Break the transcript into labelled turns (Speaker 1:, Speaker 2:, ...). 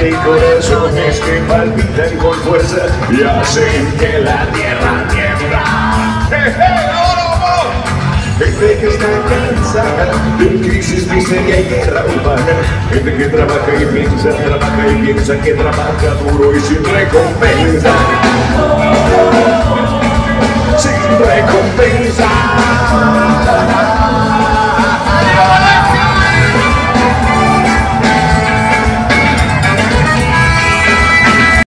Speaker 1: hay corazones que palpitan con fuerza y hacen que la tierra tiembla. Gente que está cansada de crisis, miseria y guerra urbana. Gente que trabaja y piensa que trabaja duro y sin recompensa. Sin recompensa.